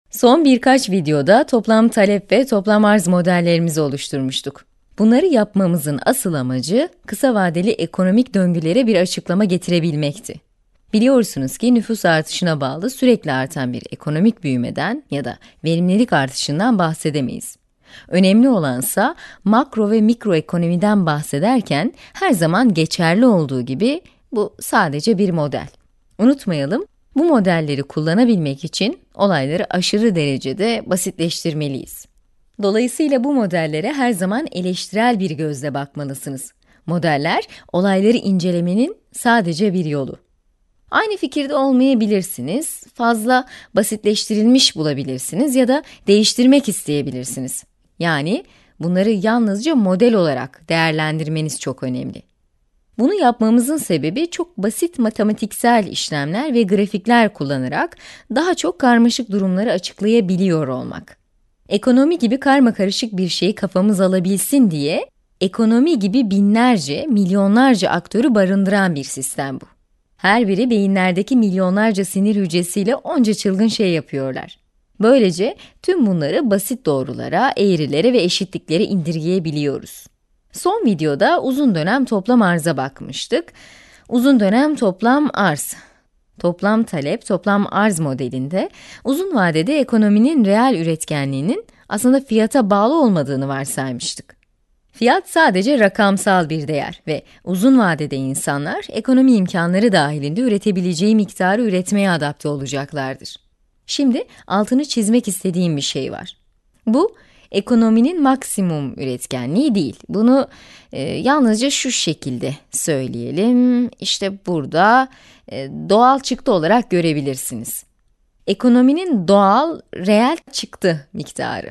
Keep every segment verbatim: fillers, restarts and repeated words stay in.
Son birkaç videoda toplam talep ve toplam arz modellerimizi oluşturmuştuk. Bunları yapmamızın asıl amacı, kısa vadeli ekonomik döngülere bir açıklama getirebilmekti. Biliyorsunuz ki nüfus artışına bağlı sürekli artan bir ekonomik büyümeden ya da verimlilik artışından bahsedemeyiz. Önemli olansa makro ve mikro ekonomiden bahsederken her zaman geçerli olduğu gibi bu sadece bir model. Unutmayalım, bu modelleri kullanabilmek için olayları aşırı derecede basitleştirmeliyiz. Dolayısıyla bu modellere her zaman eleştirel bir gözle bakmalısınız. Modeller, olayları incelemenin sadece bir yolu. Aynı fikirde olmayabilirsiniz, fazla basitleştirilmiş bulabilirsiniz ya da değiştirmek isteyebilirsiniz. Yani bunları yalnızca model olarak değerlendirmeniz çok önemli. Bunu yapmamızın sebebi çok basit matematiksel işlemler ve grafikler kullanarak daha çok karmaşık durumları açıklayabiliyor olmak. Ekonomi gibi karmakarışık bir şeyi kafamız alabilsin diye, ekonomi gibi binlerce, milyonlarca aktörü barındıran bir sistem bu. Her biri beyinlerdeki milyonlarca sinir hücresiyle onca çılgın şey yapıyorlar. Böylece tüm bunları basit doğrulara, eğrilere ve eşitliklere indirgeyebiliyoruz. Son videoda uzun dönem toplam arza bakmıştık. Uzun dönem toplam arz, toplam talep, toplam arz modelinde uzun vadede ekonominin reel üretkenliğinin aslında fiyata bağlı olmadığını varsaymıştık. Fiyat sadece rakamsal bir değer ve uzun vadede insanlar ekonomi imkanları dahilinde üretebileceği miktarı üretmeye adapte olacaklardır. Şimdi altını çizmek istediğim bir şey var. Bu, ekonominin maksimum üretkenliği değil. Bunu e, yalnızca şu şekilde söyleyelim. İşte burada e, doğal çıktı olarak görebilirsiniz. Ekonominin doğal, reel çıktı miktarı.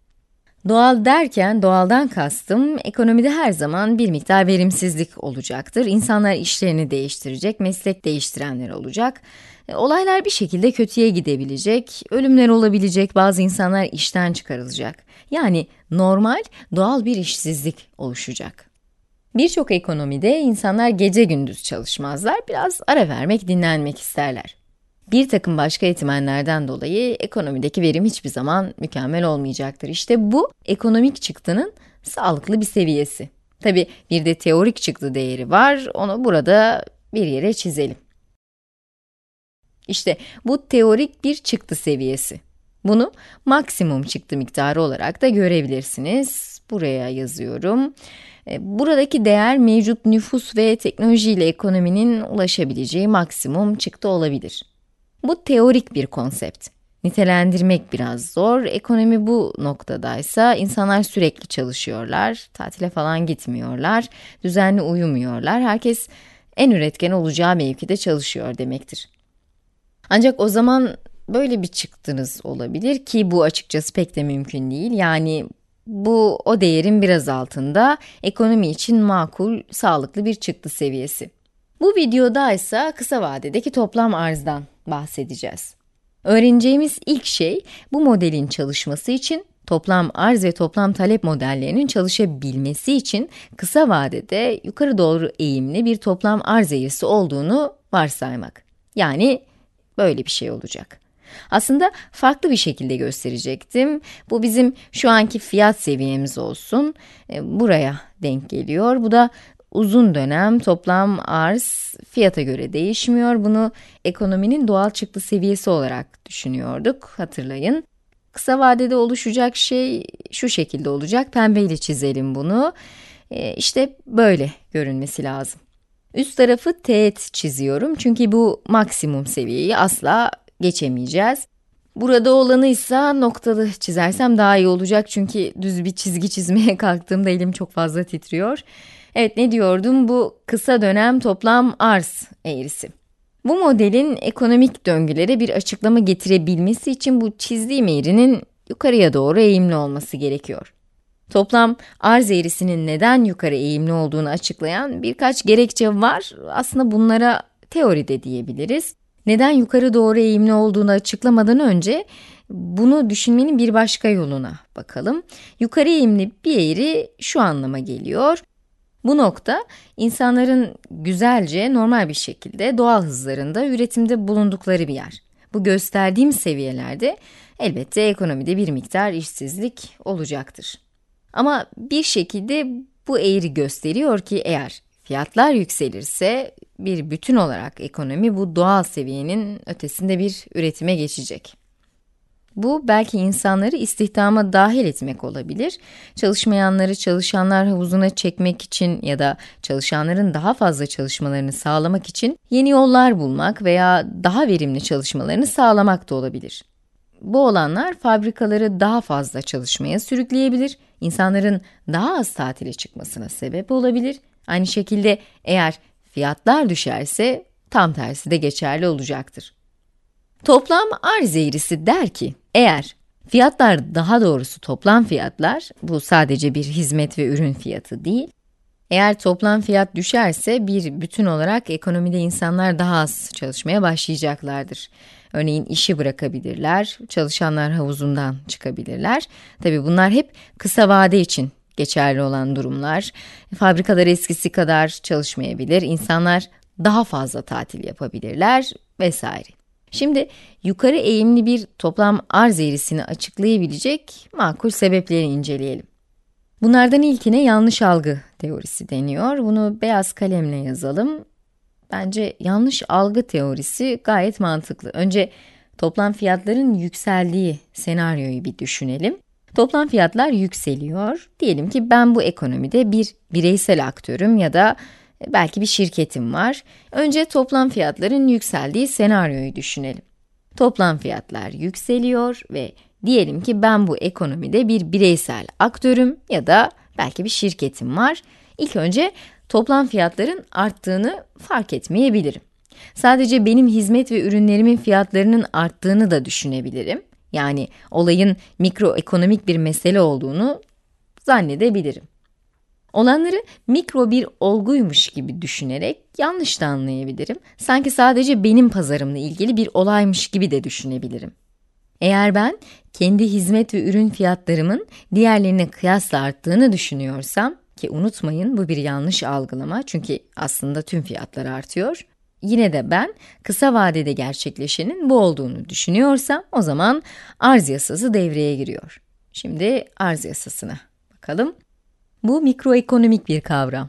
Doğal derken, doğaldan kastım, ekonomide her zaman bir miktar verimsizlik olacaktır. İnsanlar işlerini değiştirecek, meslek değiştirenler olacak. E, olaylar bir şekilde kötüye gidebilecek, ölümler olabilecek, bazı insanlar işten çıkarılacak. Yani normal, doğal bir işsizlik oluşacak. Birçok ekonomide insanlar gece gündüz çalışmazlar, biraz ara vermek, dinlenmek isterler. Bir takım başka etmenlerden dolayı ekonomideki verim hiçbir zaman mükemmel olmayacaktır. İşte bu, ekonomik çıktının sağlıklı bir seviyesi. Tabii bir de teorik çıktı değeri var, onu burada bir yere çizelim. İşte bu teorik bir çıktı seviyesi. Bunu maksimum çıktı miktarı olarak da görebilirsiniz. Buraya yazıyorum. Buradaki değer mevcut nüfus ve teknolojiyle ekonominin ulaşabileceği maksimum çıktı olabilir. Bu teorik bir konsept. Nitelendirmek biraz zor. Ekonomi bu noktadaysa insanlar sürekli çalışıyorlar, tatile falan gitmiyorlar, düzenli uyumuyorlar. Herkes en üretken olacağı mevkide çalışıyor demektir. Ancak o zaman böyle bir çıktınız olabilir ki bu açıkçası pek de mümkün değil. Yani bu o değerin biraz altında, ekonomi için makul, sağlıklı bir çıktı seviyesi. Bu videoda ise kısa vadedeki toplam arzdan bahsedeceğiz. Öğreneceğimiz ilk şey, bu modelin çalışması için toplam arz ve toplam talep modellerinin çalışabilmesi için kısa vadede yukarı doğru eğimli bir toplam arz eğrisi olduğunu varsaymak. Yani böyle bir şey olacak. Aslında farklı bir şekilde gösterecektim. Bu bizim şu anki fiyat seviyemiz olsun. E, buraya denk geliyor. Bu da uzun dönem toplam arz fiyata göre değişmiyor. Bunu ekonominin doğal çıktı seviyesi olarak düşünüyorduk, hatırlayın. Kısa vadede oluşacak şey şu şekilde olacak. Pembeyle çizelim bunu. E, işte böyle görünmesi lazım. Üst tarafı teğet çiziyorum çünkü bu maksimum seviyeyi asla geçemeyeceğiz. Burada olanı ise noktalı çizersem daha iyi olacak çünkü düz bir çizgi çizmeye kalktığımda elim çok fazla titriyor. Evet, ne diyordum? Bu kısa dönem toplam arz eğrisi. Bu modelin ekonomik döngülere bir açıklama getirebilmesi için bu çizdiğim eğrinin yukarıya doğru eğimli olması gerekiyor. Toplam arz eğrisinin neden yukarı eğimli olduğunu açıklayan birkaç gerekçe var. Aslında bunlara teori de diyebiliriz. Neden yukarı doğru eğimli olduğunu açıklamadan önce bunu düşünmenin bir başka yoluna bakalım. Yukarı eğimli bir eğri şu anlama geliyor. Bu nokta, insanların güzelce, normal bir şekilde doğal hızlarında üretimde bulundukları bir yer. Bu gösterdiğim seviyelerde elbette ekonomide bir miktar işsizlik olacaktır. Ama bir şekilde bu eğri gösteriyor ki eğer fiyatlar yükselirse bir bütün olarak ekonomi bu doğal seviyenin ötesinde bir üretime geçecek. Bu belki insanları istihdama dahil etmek olabilir, çalışmayanları çalışanlar havuzuna çekmek için ya da çalışanların daha fazla çalışmalarını sağlamak için yeni yollar bulmak veya daha verimli çalışmalarını sağlamak da olabilir. Bu olanlar fabrikaları daha fazla çalışmaya sürükleyebilir, insanların daha az tatile çıkmasına sebep olabilir. Aynı şekilde eğer fiyatlar düşerse tam tersi de geçerli olacaktır. Toplam arz eğrisi der ki, eğer fiyatlar, daha doğrusu toplam fiyatlar, bu sadece bir hizmet ve ürün fiyatı değil, eğer toplam fiyat düşerse bir bütün olarak ekonomide insanlar daha az çalışmaya başlayacaklardır. Örneğin işi bırakabilirler, çalışanlar havuzundan çıkabilirler. Tabii bunlar hep kısa vade için geçerli olan durumlar. Fabrikalar eskisi kadar çalışmayabilir, insanlar daha fazla tatil yapabilirler vesaire. Şimdi yukarı eğimli bir toplam arz eğrisini açıklayabilecek makul sebepleri inceleyelim. Bunlardan ilkine yanlış algı teorisi deniyor. Bunu beyaz kalemle yazalım. Bence yanlış algı teorisi gayet mantıklı. Önce toplam fiyatların yükseldiği senaryoyu bir düşünelim. Toplam fiyatlar yükseliyor. Diyelim ki ben bu ekonomide bir bireysel aktörüm ya da belki bir şirketim var. Önce toplam fiyatların yükseldiği senaryoyu düşünelim. Toplam fiyatlar yükseliyor ve diyelim ki ben bu ekonomide bir bireysel aktörüm ya da belki bir şirketim var. İlk önce toplam fiyatların arttığını fark etmeyebilirim. Sadece benim hizmet ve ürünlerimin fiyatlarının arttığını da düşünebilirim. Yani olayın mikroekonomik bir mesele olduğunu zannedebilirim. Olanları mikro bir olguymuş gibi düşünerek yanlış da anlayabilirim. Sanki sadece benim pazarımla ilgili bir olaymış gibi de düşünebilirim. Eğer ben kendi hizmet ve ürün fiyatlarımın diğerlerine kıyasla arttığını düşünüyorsam, ki unutmayın bu bir yanlış algılama çünkü aslında tüm fiyatlar artıyor. Yine de ben kısa vadede gerçekleşenin bu olduğunu düşünüyorsam o zaman arz yasası devreye giriyor. Şimdi arz yasasına bakalım. Bu mikroekonomik bir kavram.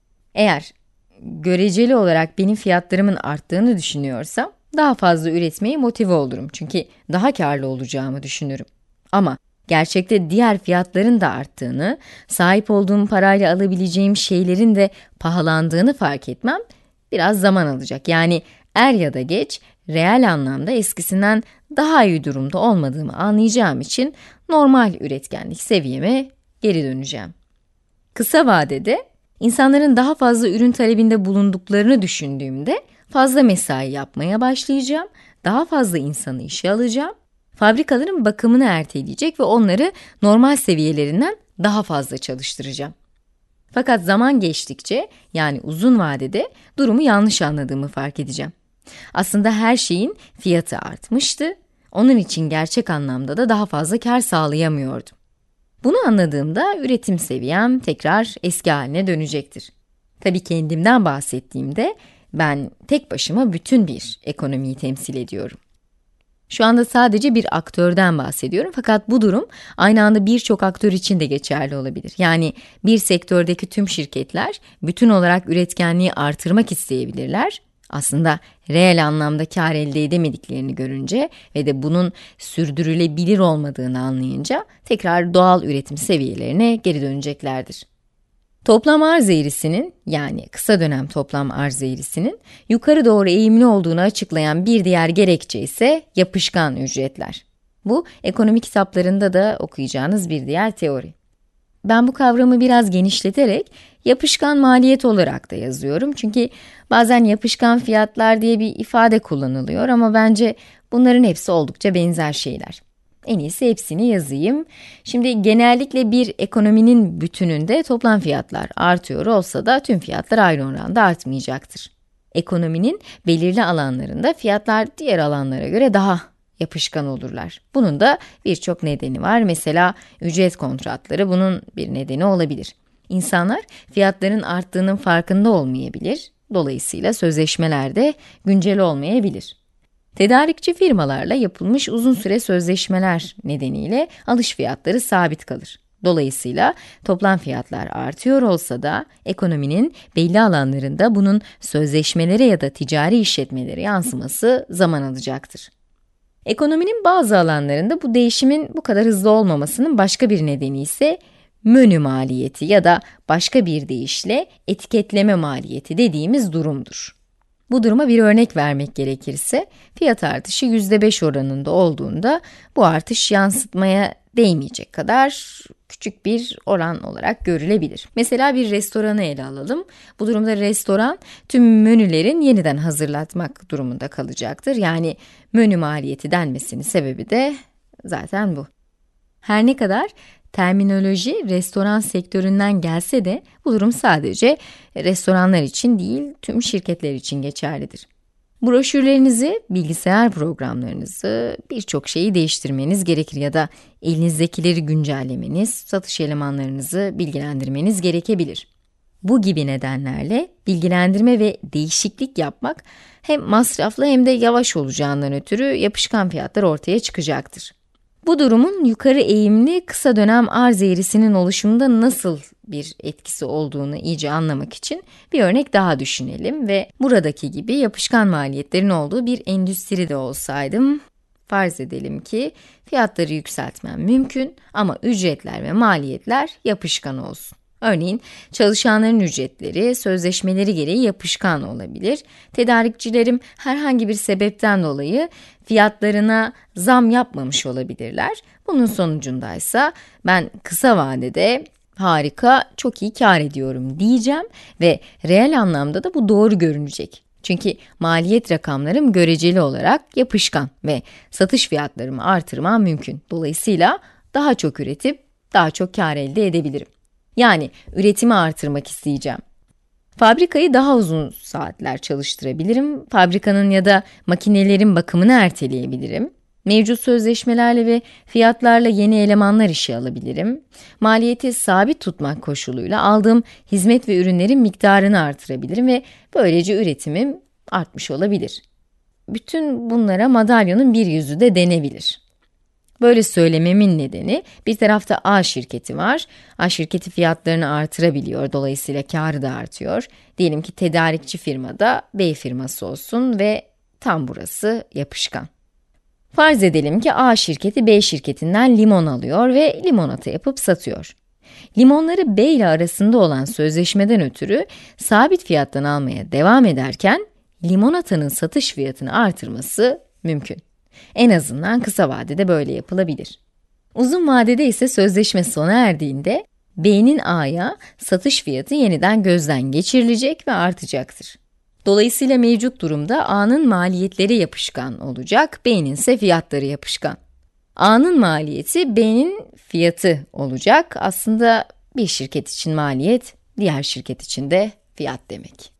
Eğer göreceli olarak benim fiyatlarımın arttığını düşünüyorsam daha fazla üretmeye motive olurum çünkü daha karlı olacağımı düşünürüm. Ama gerçekte diğer fiyatların da arttığını, sahip olduğum parayla alabileceğim şeylerin de pahalandığını fark etmem biraz zaman alacak. Yani er ya da geç reel anlamda eskisinden daha iyi durumda olmadığımı anlayacağım için normal üretkenlik seviyeme geri döneceğim. Kısa vadede insanların daha fazla ürün talebinde bulunduklarını düşündüğümde fazla mesai yapmaya başlayacağım, daha fazla insanı işe alacağım, fabrikaların bakımını erteleyecek ve onları normal seviyelerinden daha fazla çalıştıracağım. Fakat zaman geçtikçe, yani uzun vadede durumu yanlış anladığımı fark edeceğim. Aslında her şeyin fiyatı artmıştı, onun için gerçek anlamda da daha fazla kar sağlayamıyordum. Bunu anladığımda üretim seviyem tekrar eski haline dönecektir. Tabii kendimden bahsettiğimde ben tek başıma bütün bir ekonomiyi temsil ediyorum. Şu anda sadece bir aktörden bahsediyorum fakat bu durum aynı anda birçok aktör için de geçerli olabilir. Yani bir sektördeki tüm şirketler bütün olarak üretkenliği artırmak isteyebilirler. Aslında reel anlamda kar elde edemediklerini görünce ve de bunun sürdürülebilir olmadığını anlayınca tekrar doğal üretim seviyelerine geri döneceklerdir. Toplam arz eğrisinin, yani kısa dönem toplam arz eğrisinin yukarı doğru eğimli olduğunu açıklayan bir diğer gerekçe ise yapışkan ücretler. Bu, ekonomi kitaplarında da okuyacağınız bir diğer teori. Ben bu kavramı biraz genişleterek yapışkan maliyet olarak da yazıyorum. Çünkü bazen yapışkan fiyatlar diye bir ifade kullanılıyor ama bence bunların hepsi oldukça benzer şeyler. En iyisi hepsini yazayım. Şimdi genellikle bir ekonominin bütününde toplam fiyatlar artıyor olsa da tüm fiyatlar aynı oranda artmayacaktır. Ekonominin belirli alanlarında fiyatlar diğer alanlara göre daha yapışkan olurlar. Bunun da birçok nedeni var. Mesela ücret kontratları bunun bir nedeni olabilir. İnsanlar fiyatların arttığının farkında olmayabilir. Dolayısıyla sözleşmeler de güncel olmayabilir. Tedarikçi firmalarla yapılmış uzun süre sözleşmeler nedeniyle alış fiyatları sabit kalır. Dolayısıyla toplam fiyatlar artıyor olsa da ekonominin belli alanlarında bunun sözleşmelere ya da ticari işletmelere yansıması zaman alacaktır. Ekonominin bazı alanlarında bu değişimin bu kadar hızlı olmamasının başka bir nedeni ise menü maliyeti ya da başka bir deyişle etiketleme maliyeti dediğimiz durumdur. Bu duruma bir örnek vermek gerekirse, fiyat artışı yüzde beş oranında olduğunda bu artış yansıtmaya değmeyecek kadar küçük bir oran olarak görülebilir. Mesela bir restoranı ele alalım. Bu durumda restoran tüm menülerin yeniden hazırlatmak durumunda kalacaktır. Yani menü maliyeti denmesinin sebebi de zaten bu. Her ne kadar terminoloji restoran sektöründen gelse de bu durum sadece restoranlar için değil, tüm şirketler için geçerlidir. Broşürlerinizi, bilgisayar programlarınızı, birçok şeyi değiştirmeniz gerekir ya da elinizdekileri güncellemeniz, satış elemanlarınızı bilgilendirmeniz gerekebilir. Bu gibi nedenlerle bilgilendirme ve değişiklik yapmak hem masraflı hem de yavaş olacağından ötürü yapışkan fiyatlar ortaya çıkacaktır. Bu durumun yukarı eğimli kısa dönem arz eğrisinin oluşumunda nasıl bir etkisi olduğunu iyice anlamak için bir örnek daha düşünelim ve buradaki gibi yapışkan maliyetlerin olduğu bir endüstride olsaydım, farz edelim ki fiyatları yükseltmem mümkün ama ücretler ve maliyetler yapışkan olsun. Örneğin çalışanların ücretleri, sözleşmeleri gereği yapışkan olabilir. Tedarikçilerim herhangi bir sebepten dolayı fiyatlarına zam yapmamış olabilirler. Bunun sonucundaysa ben kısa vadede harika, çok iyi kar ediyorum diyeceğim ve reel anlamda da bu doğru görünecek. Çünkü maliyet rakamlarım göreceli olarak yapışkan ve satış fiyatlarımı artırmam mümkün. Dolayısıyla daha çok üretip daha çok kar elde edebilirim. Yani üretimi artırmak isteyeceğim. Fabrikayı daha uzun saatler çalıştırabilirim. Fabrikanın ya da makinelerin bakımını erteleyebilirim. Mevcut sözleşmelerle ve fiyatlarla yeni elemanlar işe alabilirim. Maliyeti sabit tutmak koşuluyla aldığım hizmet ve ürünlerin miktarını artırabilirim ve böylece üretimim artmış olabilir. Bütün bunlara madalyonun bir yüzü de denebilir. Böyle söylememin nedeni, bir tarafta A şirketi var. A şirketi fiyatlarını artırabiliyor, dolayısıyla kârı da artıyor. Diyelim ki tedarikçi firma da B firması olsun ve tam burası yapışkan. Farz edelim ki A şirketi B şirketinden limon alıyor ve limonata yapıp satıyor. Limonları B ile arasında olan sözleşmeden ötürü sabit fiyattan almaya devam ederken, limonatanın satış fiyatını artırması mümkün. En azından kısa vadede böyle yapılabilir. Uzun vadede ise sözleşme sona erdiğinde, B'nin A'ya satış fiyatı yeniden gözden geçirilecek ve artacaktır. Dolayısıyla mevcut durumda A'nın maliyetleri yapışkan olacak, B'nin ise fiyatları yapışkan. A'nın maliyeti B'nin fiyatı olacak. Aslında bir şirket için maliyet, diğer şirket için de fiyat demek.